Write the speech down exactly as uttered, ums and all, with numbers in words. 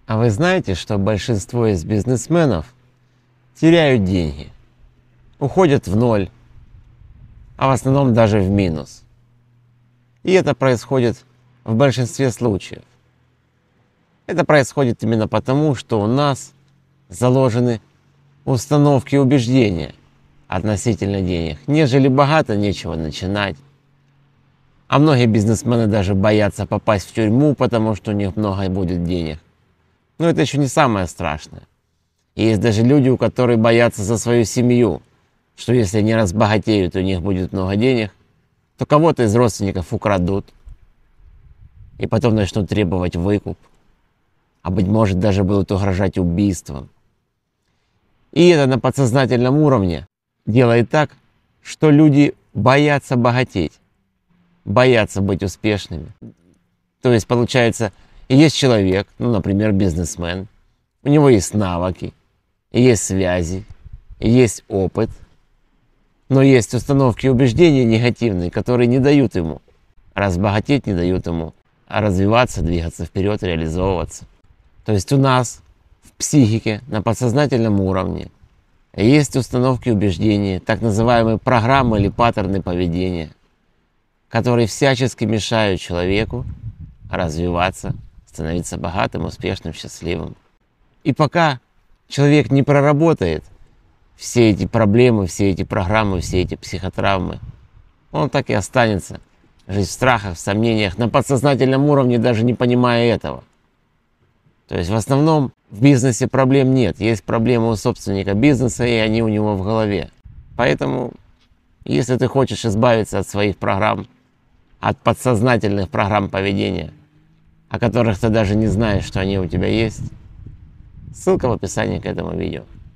А вы знаете, что большинство из бизнесменов теряют деньги, уходят в ноль, а в основном даже в минус. И это происходит в большинстве случаев. Это происходит именно потому, что у нас заложены установки и убеждения относительно денег. Нежели богато, нечего начинать. А многие бизнесмены даже боятся попасть в тюрьму, потому что у них много будет денег. Но это еще не самое страшное. Есть даже люди, у которых боятся за свою семью, что если они разбогатеют, у них будет много денег, то кого-то из родственников украдут и потом начнут требовать выкуп, а быть может даже будут угрожать убийством. И это на подсознательном уровне делает так, что люди боятся богатеть, боятся быть успешными. То есть получается, есть человек, ну, например, бизнесмен, у него есть навыки, есть связи, есть опыт, но есть установки и убеждения негативные, которые не дают ему разбогатеть, не дают ему развиваться, двигаться вперед, реализовываться. То есть у нас в психике на подсознательном уровне есть установки и убеждения, так называемые программы или паттерны поведения, которые всячески мешают человеку развиваться, становиться богатым, успешным, счастливым. И пока человек не проработает все эти проблемы, все эти программы, все эти психотравмы, он так и останется жить в страхах, в сомнениях, на подсознательном уровне, даже не понимая этого. То есть в основном в бизнесе проблем нет. Есть проблемы у собственника бизнеса, и они у него в голове. Поэтому, если ты хочешь избавиться от своих программ, от подсознательных программ поведения, о которых ты даже не знаешь, что они у тебя есть, ссылка в описании к этому видео.